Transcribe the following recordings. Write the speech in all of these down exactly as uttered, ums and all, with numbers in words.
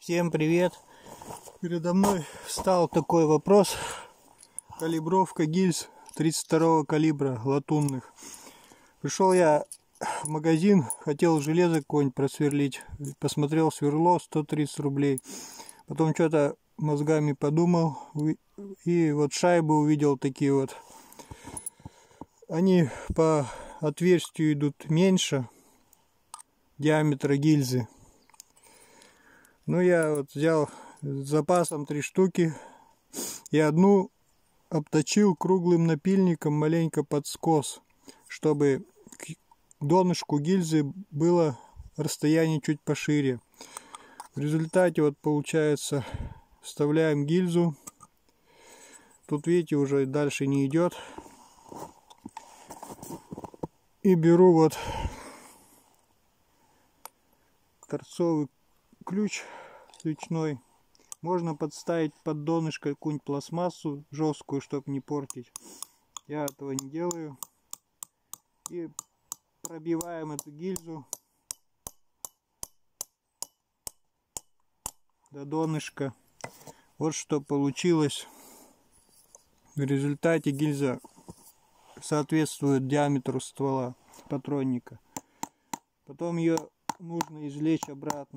Всем привет! Передо мной встал такой вопрос. Калибровка гильз тридцать второго калибра латунных. Пришел я в магазин, хотел железо какое-нибудь просверлить. Посмотрел сверло, сто тридцать рублей. Потом что-то мозгами подумал. И вот шайбы увидел такие вот. Они по отверстию идут меньше диаметра гильзы. Ну, я вот взял с запасом три штуки и одну обточил круглым напильником маленько под скос, чтобы к донышку гильзы было расстояние чуть пошире. В результате вот получается, вставляем гильзу. Тут, видите, уже дальше не идет. И беру вот торцовый ключ свечной. Можно подставить под донышко какую-нибудь пластмассу жесткую, чтобы не портить. Я этого не делаю. И пробиваем эту гильзу до донышка. Вот что получилось. В результате гильза соответствует диаметру ствола патронника. Потом ее нужно извлечь обратно.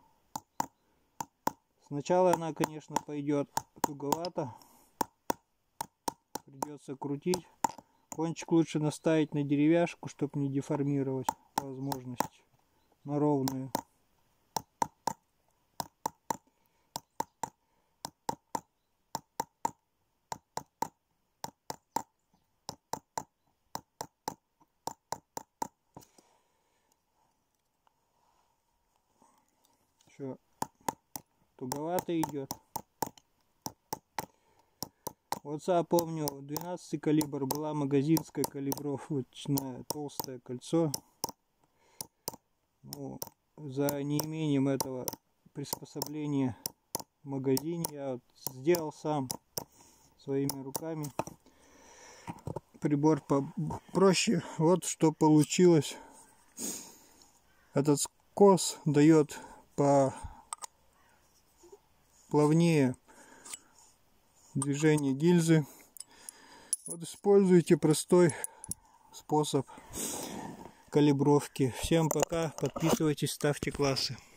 Сначала она, конечно, пойдет туговато, придется крутить. Кончик лучше наставить на деревяшку, чтобы не деформировать по возможности, на ровную. Еще туговато идет. Вот я помню, двенадцатый калибр была магазинская калибровочная толстое кольцо. Ну, за неимением этого приспособления в магазине я вот сделал сам своими руками. Прибор попроще. Вот что получилось. Этот скос дает по плавнее движение гильзы. Вот используйте простой способ калибровки. Всем пока, подписывайтесь, ставьте классы.